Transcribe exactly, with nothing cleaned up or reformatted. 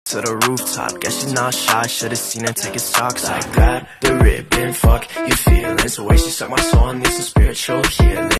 to the rooftop. Guess she's not shy, should've seen her take his socks. I grabbed the ribbon, fuck your feelings. The way she sucked my soul, I need some spiritual healing.